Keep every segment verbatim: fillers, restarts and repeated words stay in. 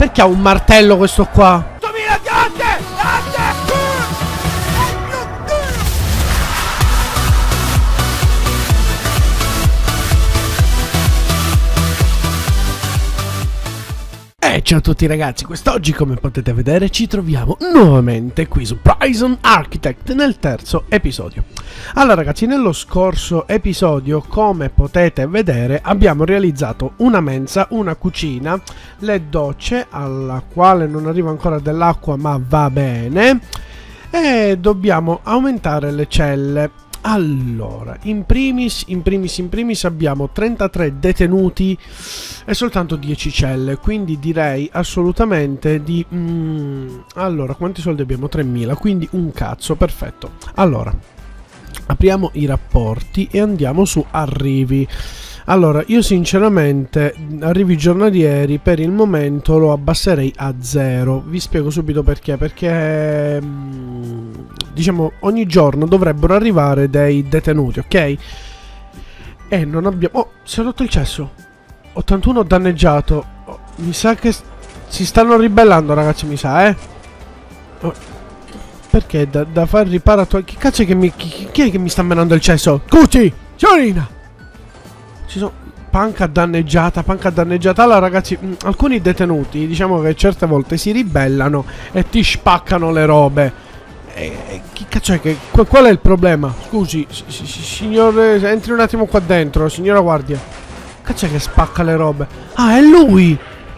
Perché ha un martello questo qua? E ciao a tutti ragazzi, quest'oggi come potete vedere ci troviamo nuovamente qui su Prison Architect nel terzo episodio. Allora ragazzi, nello scorso episodio come potete vedere abbiamo realizzato una mensa, una cucina, le docce alla quale non arriva ancora dell'acqua ma va bene, e dobbiamo aumentare le celle. Allora, in primis, in primis, in primis abbiamo trentatré detenuti e soltanto dieci celle, quindi direi assolutamente di... Mm, allora, quanti soldi abbiamo? tremila, quindi un cazzo, perfetto. Allora, apriamo i rapporti e andiamo su arrivi. Allora, io sinceramente arrivi giornalieri per il momento lo abbasserei a zero. Vi spiego subito perché. Perché, diciamo, ogni giorno dovrebbero arrivare dei detenuti, ok? E non abbiamo... Oh, si è rotto il cesso. ottantuno danneggiato. Oh, mi sa che si stanno ribellando, ragazzi, mi sa, eh? Oh, perché da, da far riparato... Che cazzo è che mi... Chi, chi è che mi sta menando il cesso? Cucci! Signorina! Ci sono panca danneggiata, panca danneggiata. Allora ragazzi, mh, alcuni detenuti diciamo che certe volte si ribellano e ti spaccano le robe. E, e chi cazzo è che... Qual è il problema? Scusi, signore, entri un attimo qua dentro, signora guardia. Cazzo è che spacca le robe? Ah, è lui!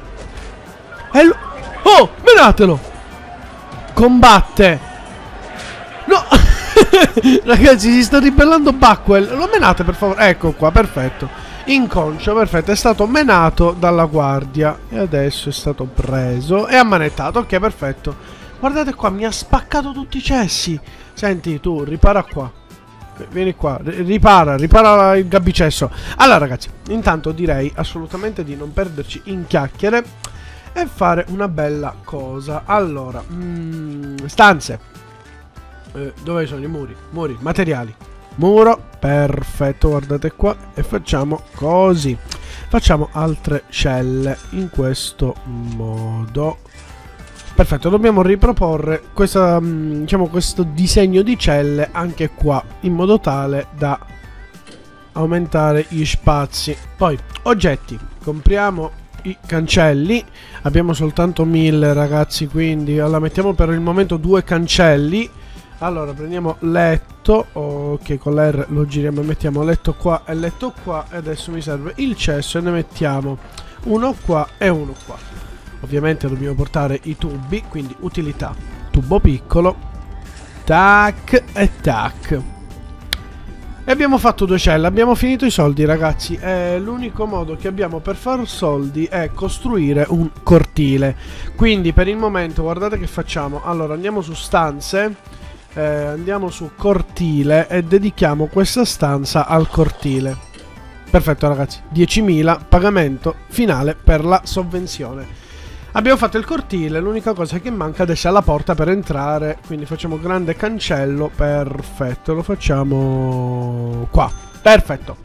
È lui! Oh, menatelo! Combatte! No! Ragazzi, si sta ribellando Buckwell. Lo menate per favore. Ecco qua, perfetto. Inconscio, perfetto. È stato menato dalla guardia e adesso è stato preso e ammanettato. Ok, perfetto. Guardate qua, mi ha spaccato tutti i cessi. Senti, tu, ripara qua. Vieni qua, ripara, ripara il gabbicesso. Allora ragazzi, intanto direi assolutamente di non perderci in chiacchiere e fare una bella cosa. Allora, mm, stanze. Eh, dove sono i muri? Muri, materiali. Muro, perfetto, guardate qua. E facciamo così. Facciamo altre celle in questo modo. Perfetto, dobbiamo riproporre questa, diciamo, questo disegno di celle anche qua, in modo tale da aumentare gli spazi. Poi, oggetti. Compriamo i cancelli. Abbiamo soltanto mille ragazzi, quindi allora mettiamo per il momento due cancelli. Allora prendiamo letto, ok, con l'R lo giriamo e mettiamo letto qua e letto qua. E adesso mi serve il cesso e ne mettiamo uno qua e uno qua. Ovviamente dobbiamo portare i tubi, quindi utilità, tubo piccolo, tac e tac. E abbiamo fatto due celle, abbiamo finito i soldi ragazzi. E l'unico modo che abbiamo per far soldi è costruire un cortile. Quindi per il momento guardate che facciamo. Allora andiamo su stanze. Eh, andiamo su cortile e dedichiamo questa stanza al cortile. Perfetto ragazzi, diecimila, pagamento finale per la sovvenzione. Abbiamo fatto il cortile, l'unica cosa che manca adesso è la porta per entrare. Quindi facciamo grande cancello, perfetto, lo facciamo qua, perfetto.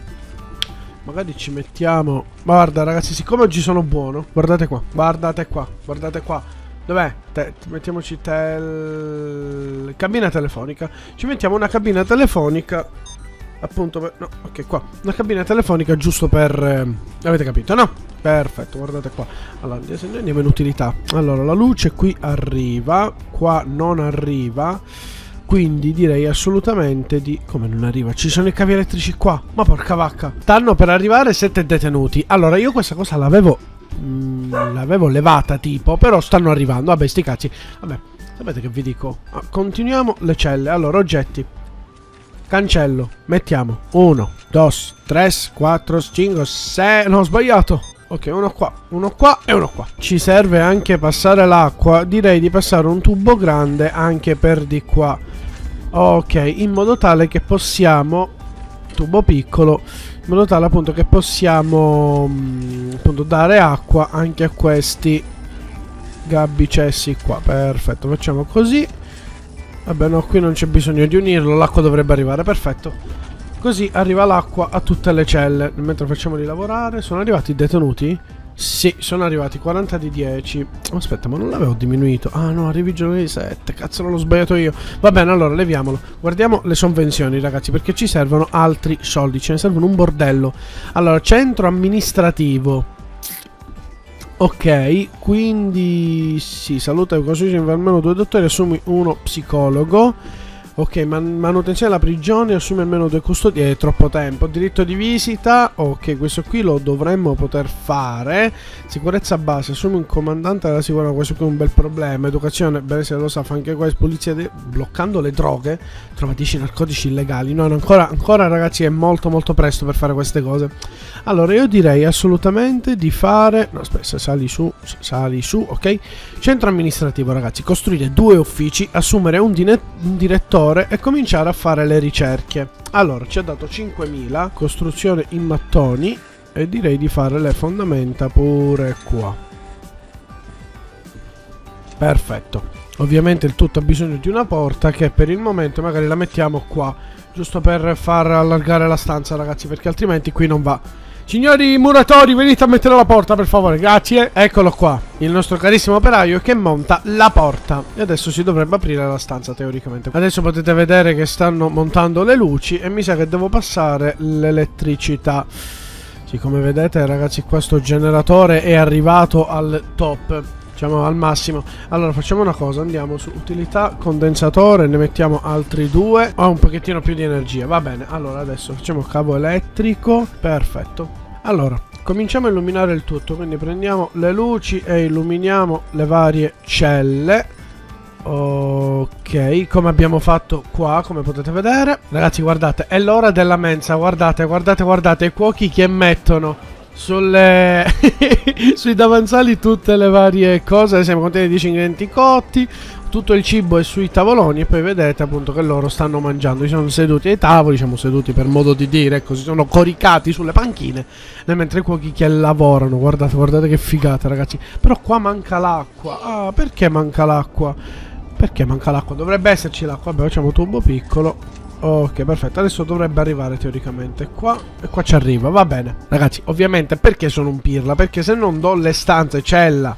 Magari ci mettiamo... Guarda ragazzi, siccome oggi sono buono, guardate qua, guardate qua, guardate qua. Dov'è? Te mettiamoci tel... cabina telefonica. Ci mettiamo una cabina telefonica. Appunto per... No, ok, qua. Una cabina telefonica giusto per... Eh... Avete capito, no? Perfetto, guardate qua. Allora, andiamo in utilità. Allora, la luce qui arriva. Qua non arriva. Quindi direi assolutamente di... Come non arriva? Ci sono i cavi elettrici qua. Ma porca vacca. Stanno per arrivare sette detenuti. Allora, io questa cosa l'avevo... Mm, l'avevo levata tipo, però stanno arrivando. Vabbè, sti cazzi. Vabbè, sapete che vi dico? Ah, continuiamo le celle. Allora, oggetti. Cancello. Mettiamo uno, due, tre, quattro, cinque, sei. No, ho sbagliato. Ok, uno qua, uno qua e uno qua. Ci serve anche passare l'acqua. Direi di passare un tubo grande anche per di qua. Ok, in modo tale che possiamo... Tubo piccolo, in modo tale appunto che possiamo mh, appunto dare acqua anche a questi gabbicessi qua. Perfetto, facciamo così. Vabbè no, qui non c'è bisogno di unirlo, l'acqua dovrebbe arrivare, perfetto. Così arriva l'acqua a tutte le celle. Mentre facciamo di lavorare, sono arrivati i detenuti? Sì, sono arrivati quaranta di dieci. Aspetta, ma non l'avevo diminuito. Ah no, arrivi giovedì sette. Cazzo, non l'ho sbagliato io. Va bene, allora leviamolo. Guardiamo le sovvenzioni, ragazzi, perché ci servono altri soldi. Ce ne servono un bordello. Allora, centro amministrativo. Ok, quindi sì, salute e così almeno due dottori, assumi uno psicologo. Ok, man manutenzione della prigione, assume almeno due custodi, è troppo tempo. Diritto di visita, ok, questo qui lo dovremmo poter fare. Sicurezza base, assume un comandante della sicurezza, questo qui è un bel problema. Educazione, bene se lo sa, fa anche questo. Polizia, bloccando le droghe, trova dieci narcotici illegali. No, ancora, ancora ragazzi è molto molto presto per fare queste cose. Allora io direi assolutamente di fare, no aspetta, sali su, sali su, ok. Centro amministrativo, ragazzi, costruire due uffici, assumere un, un direttore e cominciare a fare le ricerche. Allora, ci ha dato cinquemila, costruzione in mattoni, e direi di fare le fondamenta pure qua. Perfetto. Ovviamente il tutto ha bisogno di una porta che per il momento magari la mettiamo qua, giusto per far allargare la stanza, ragazzi, perché altrimenti qui non va. Signori muratori, venite a mettere la porta per favore, grazie. Eccolo qua, il nostro carissimo operaio che monta la porta. E adesso si dovrebbe aprire la stanza teoricamente. Adesso potete vedere che stanno montando le luci e mi sa che devo passare l'elettricità. Sì, come vedete ragazzi, questo generatore è arrivato al top, diciamo al massimo. Allora facciamo una cosa, andiamo su utilità condensatore, ne mettiamo altri due. Ho un pochettino più di energia, va bene. Allora adesso facciamo cavo elettrico, perfetto. Allora cominciamo a illuminare il tutto, quindi prendiamo le luci e illuminiamo le varie celle. Ok, come abbiamo fatto qua, come potete vedere. Ragazzi guardate, è l'ora della mensa, guardate, guardate, guardate i cuochi che mettono sulle sui davanzali tutte le varie cose. Siamo contiene dieci ingredienti cotti, tutto il cibo è sui tavoloni e poi vedete appunto che loro stanno mangiando. Si sono seduti ai tavoli, siamo seduti per modo di dire, ecco, si sono coricati sulle panchine mentre i cuochi che lavorano. Guardate, guardate che figata ragazzi. Però qua manca l'acqua. Ah, perché manca l'acqua? Perché manca l'acqua? Dovrebbe esserci l'acqua. Vabbè, facciamo tubo piccolo. Ok, perfetto, adesso dovrebbe arrivare teoricamente qua. E qua ci arriva, va bene. Ragazzi, ovviamente perché sono un pirla? Perché se non do le stanze cella,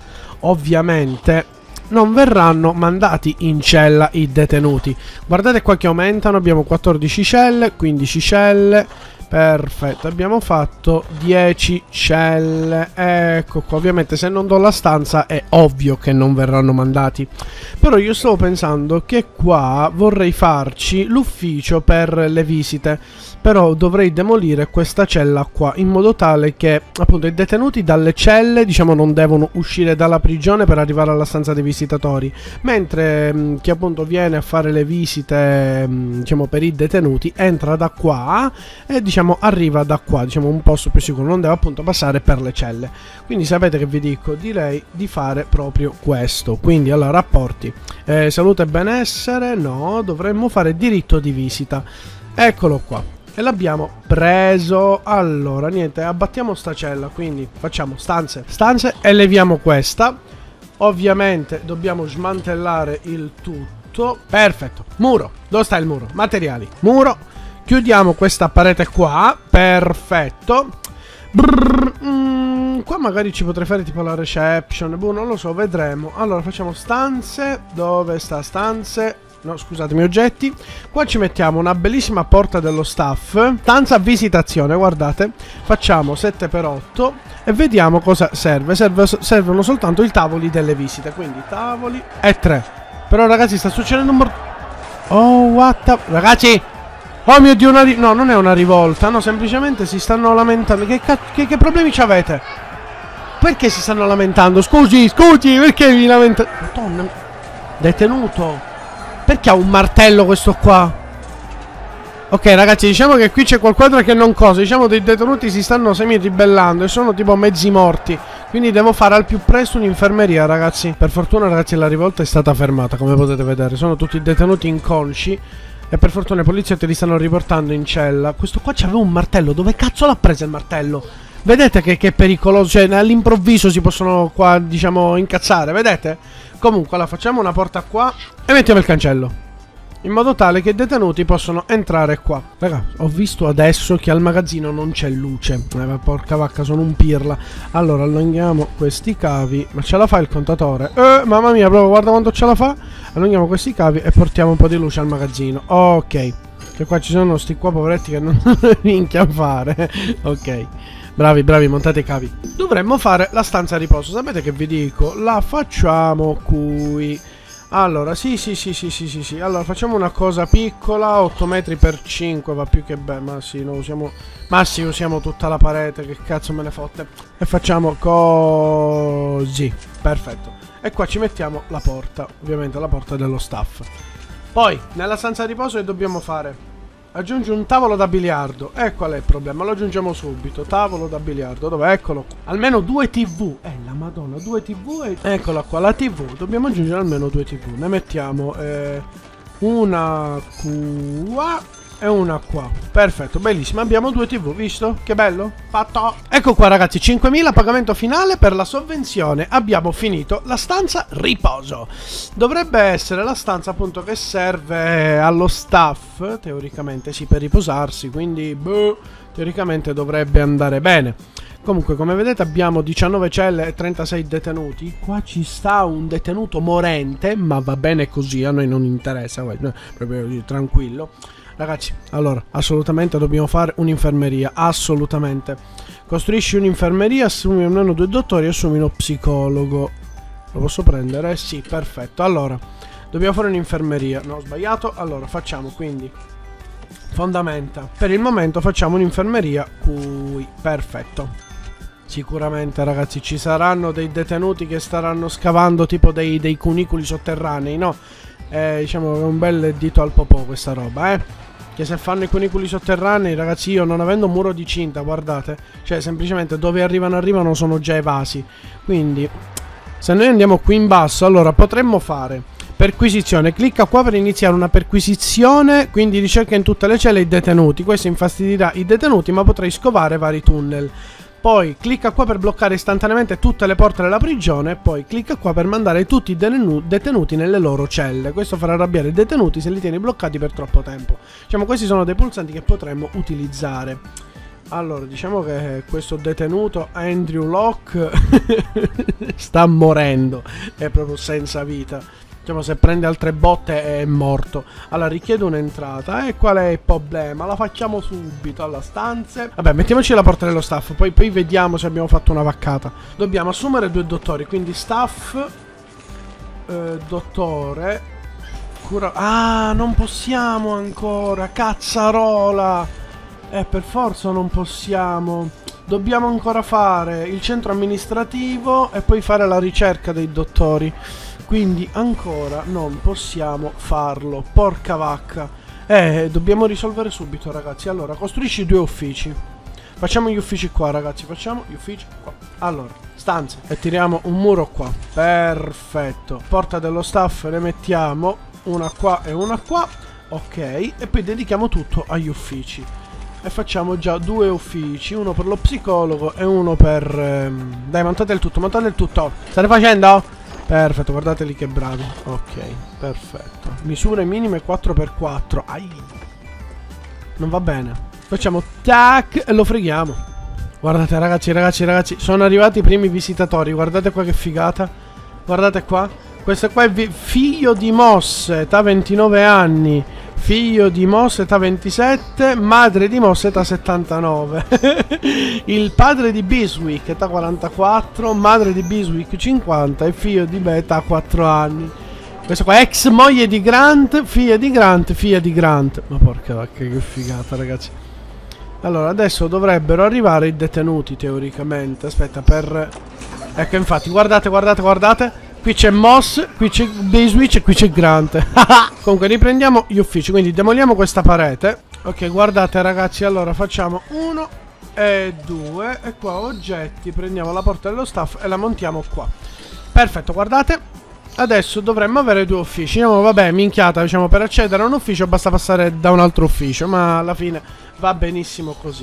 ovviamente non verranno mandati in cella i detenuti. Guardate qua che aumentano, abbiamo quattordici celle, quindici celle. Perfetto, abbiamo fatto dieci celle. Ecco qua, ovviamente se non do la stanza è ovvio che non verranno mandati. Però io stavo pensando che qua vorrei farci l'ufficio per le visite. Però dovrei demolire questa cella qua, in modo tale che appunto i detenuti dalle celle, diciamo, non devono uscire dalla prigione per arrivare alla stanza dei visitatori, mentre mh, chi appunto viene a fare le visite mh, diciamo per i detenuti entra da qua e diciamo arriva da qua, diciamo un posto più sicuro, non deve appunto passare per le celle. Quindi sapete che vi dico, direi di fare proprio questo. Quindi allora rapporti, eh, salute e benessere, no, dovremmo fare diritto di visita, eccolo qua. E l'abbiamo preso. Allora niente, abbattiamo sta cella, quindi facciamo stanze, stanze e leviamo questa. Ovviamente dobbiamo smantellare il tutto. Perfetto, muro, dove sta il muro? Materiali, muro. Chiudiamo questa parete qua, perfetto. Brrr, mm, qua magari ci potrei fare tipo la reception, boh, non lo so, vedremo. Allora facciamo stanze, dove sta stanze? No, scusatemi, oggetti. Qua ci mettiamo una bellissima porta dello staff. Stanza visitazione, guardate. Facciamo sette per otto e vediamo cosa serve. serve Servono soltanto i tavoli delle visite, quindi tavoli e tre. Però ragazzi sta succedendo un mor... Oh, what the... Ragazzi! Oh mio Dio, una ri... no, non è una rivolta. No, semplicemente si stanno lamentando. Che, che, che problemi ci avete? Perché si stanno lamentando? Scusi, scusi, perché vi lamentate? Madonna. Detenuto. Perché ha un martello questo qua? Ok ragazzi, diciamo che qui c'è qualcosa che non cosa. Diciamo che i detenuti si stanno semi ribellando e sono tipo mezzi morti. Quindi devo fare al più presto un'infermeria ragazzi. Per fortuna ragazzi la rivolta è stata fermata, come potete vedere. Sono tutti detenuti inconsci e per fortuna i poliziotti li stanno riportando in cella. Questo qua c'aveva un martello. Dove cazzo l'ha preso il martello? Vedete che, che è pericoloso. Cioè all'improvviso si possono qua diciamo incazzare. Vedete? Comunque, allora facciamo una porta qua e mettiamo il cancello. in modo tale che i detenuti possono entrare qua. Raga, ho visto adesso che al magazzino non c'è luce. Eh, porca vacca, sono un pirla. Allora, allunghiamo questi cavi. Ma ce la fa il contatore? Eh, mamma mia, proprio guarda quanto ce la fa. Allunghiamo questi cavi e portiamo un po' di luce al magazzino. Ok. Che qua ci sono sti qua poveretti che non minchia fare. Ok. Bravi, bravi, montate i cavi. Dovremmo fare la stanza a riposo. Sapete che vi dico? La facciamo qui. Allora, sì, sì, sì, sì, sì, sì, sì. Allora, facciamo una cosa piccola. otto metri per cinque, va più che bene. Ma sì, no, usiamo... Ma sì, usiamo tutta la parete, che cazzo me ne fotte. E facciamo così. Perfetto. E qua ci mettiamo la porta. Ovviamente la porta dello staff. Poi, nella stanza di riposo che dobbiamo fare? Aggiungi un tavolo da biliardo. E qual è il problema? Lo aggiungiamo subito. Tavolo da biliardo. Dov'è? Eccolo. Almeno due tv. Eh, la madonna, due tv e... Eccola qua, la tv. Dobbiamo aggiungere almeno due tv. Ne mettiamo eh, una qua e una qua. Perfetto, bellissimo. Abbiamo due tv, visto? Che bello? Fatto. Ecco qua ragazzi, cinquemila pagamento finale per la sovvenzione. Abbiamo finito la stanza riposo. Dovrebbe essere la stanza appunto che serve allo staff, teoricamente sì, per riposarsi. Quindi, boh, teoricamente dovrebbe andare bene. Comunque, come vedete abbiamo diciannove celle e trentasei detenuti. Qua ci sta un detenuto morente, ma va bene così, a noi non interessa, guarda, proprio così, tranquillo. Ragazzi, allora, assolutamente dobbiamo fare un'infermeria, assolutamente. Costruisci un'infermeria, assumi almeno due dottori, assumi uno psicologo. Lo posso prendere? Sì, perfetto. Allora, dobbiamo fare un'infermeria. No, ho sbagliato. Allora, facciamo quindi fondamenta. Per il momento facciamo un'infermeria qui. Perfetto. Sicuramente, ragazzi, ci saranno dei detenuti che staranno scavando tipo dei, dei cunicoli sotterranei, no? Eh, diciamo che è un bel dito al popò questa roba, eh. Che se fanno i cunicoli sotterranei, ragazzi, io non avendo un muro di cinta, guardate, cioè semplicemente dove arrivano arrivano sono già evasi. Quindi se noi andiamo qui in basso, allora potremmo fare perquisizione. Clicca qua per iniziare una perquisizione, quindi ricerca in tutte le celle i detenuti. Questo infastidirà i detenuti, ma potrai scovare vari tunnel. Poi clicca qua per bloccare istantaneamente tutte le porte della prigione. Poi clicca qua per mandare tutti i detenuti nelle loro celle. Questo farà arrabbiare i detenuti se li tieni bloccati per troppo tempo. Diciamo, questi sono dei pulsanti che potremmo utilizzare. Allora, diciamo che questo detenuto Andrew Locke sta morendo. È proprio senza vita. Diciamo, se prende altre botte è morto. Allora, richiedo un'entrata. E qual è il problema? La facciamo subito. Alla stanze. Vabbè, mettiamoci la porta dello staff. Poi, poi vediamo se abbiamo fatto una vaccata. Dobbiamo assumere due dottori. Quindi staff, eh, dottore, cura... Ah, non possiamo ancora. Cazzarola. Eh, per forza non possiamo. Dobbiamo ancora fare il centro amministrativo e poi fare la ricerca dei dottori. Quindi ancora non possiamo farlo. Porca vacca. Eh, dobbiamo risolvere subito, ragazzi. Allora, costruisci due uffici. Facciamo gli uffici qua, ragazzi. Facciamo gli uffici qua. Allora, stanze. E tiriamo un muro qua. Perfetto. Porta dello staff ne mettiamo una qua e una qua. Ok. E poi dedichiamo tutto agli uffici. E facciamo già due uffici. Uno per lo psicologo e uno per... Ehm... Dai, montate il tutto, montate il tutto. State facendo? Perfetto, guardate lì che bravi. Ok, perfetto. Misure minime quattro per quattro. Ai. Non va bene. Facciamo tac e lo freghiamo. Guardate ragazzi, ragazzi, ragazzi. Sono arrivati i primi visitatori. Guardate qua che figata. Guardate qua. Questo qua è figlio di Moss, età ventinove anni. Figlio di Moss, età ventisette. Madre di Moss, età settantanove. Il padre di Biswick, età quarantaquattro. Madre di Biswick, cinquanta. E figlio di me, età quattro anni. Questa qua è ex moglie di Grant. Figlia di Grant, figlia di Grant. Ma porca vacca, che figata, ragazzi. Allora, adesso dovrebbero arrivare i detenuti, teoricamente. Aspetta, per... Ecco, infatti, guardate, guardate, guardate. Qui c'è Moss, qui c'è Biswick e qui c'è Grant. Comunque riprendiamo gli uffici. Quindi demoliamo questa parete. Ok, guardate ragazzi. Allora facciamo uno e due. E qua oggetti. Prendiamo la porta dello staff e la montiamo qua. Perfetto, guardate. Adesso dovremmo avere due uffici. No, vabbè, minchiata, diciamo, per accedere a un ufficio basta passare da un altro ufficio. Ma alla fine va benissimo così.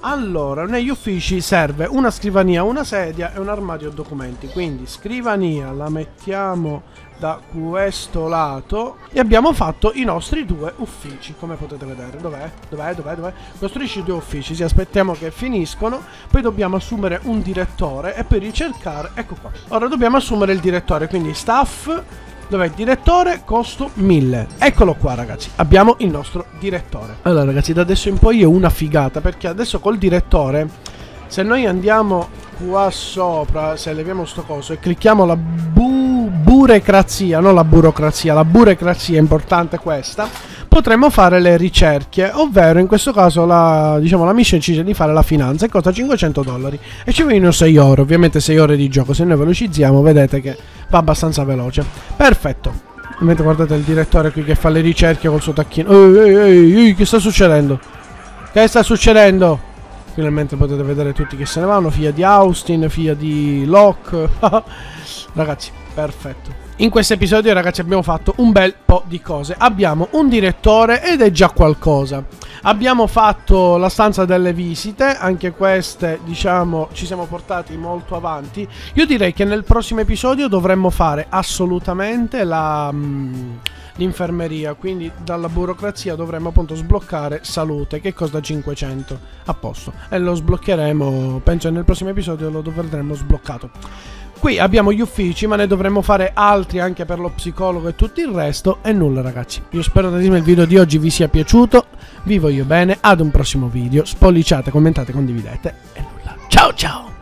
Allora, negli uffici serve una scrivania, una sedia e un armadio documenti. Quindi scrivania la mettiamo da questo lato e abbiamo fatto i nostri due uffici, come potete vedere. Dov'è? Dov'è? Dov'è? Dov'è? Costruisci due uffici, sì, aspettiamo che finiscono, poi dobbiamo assumere un direttore e poi ricercare, ecco qua. Ora dobbiamo assumere il direttore, quindi staff. Dov'è il direttore? Costo mille. Eccolo qua ragazzi, abbiamo il nostro direttore. Allora ragazzi, da adesso in poi è una figata, perché adesso col direttore, se noi andiamo qua sopra, se leviamo sto coso e clicchiamo la bu burocrazia, non la burocrazia, la burocrazia è importante questa, potremmo fare le ricerche, ovvero in questo caso la, diciamo, la mission decide di fare la finanza e costa cinquecento dollari e ci vogliono sei ore, ovviamente sei ore di gioco. Se noi velocizziamo vedete che va abbastanza veloce. Perfetto. Mentre guardate il direttore qui che fa le ricerche col suo tacchino. Ehi, ehi, ehi, ehi, che sta succedendo? Che sta succedendo? Finalmente potete vedere tutti che se ne vanno. Figlia di Austin, figlia di Locke. Ragazzi, perfetto. In questo episodio ragazzi abbiamo fatto un bel po' di cose. Abbiamo un direttore ed è già qualcosa. Abbiamo fatto la stanza delle visite, anche queste diciamo ci siamo portati molto avanti. Io direi che nel prossimo episodio dovremmo fare assolutamente la... Mh, l'infermeria, quindi dalla burocrazia dovremmo appunto sbloccare salute che costa cinquecento, a posto, e lo sbloccheremo, penso nel prossimo episodio lo vedremo sbloccato. Qui abbiamo gli uffici, ma ne dovremmo fare altri anche per lo psicologo e tutto il resto. E nulla ragazzi, io spero che il video di oggi vi sia piaciuto, vi voglio bene, ad un prossimo video, spolliciate, commentate, condividete e nulla, ciao ciao!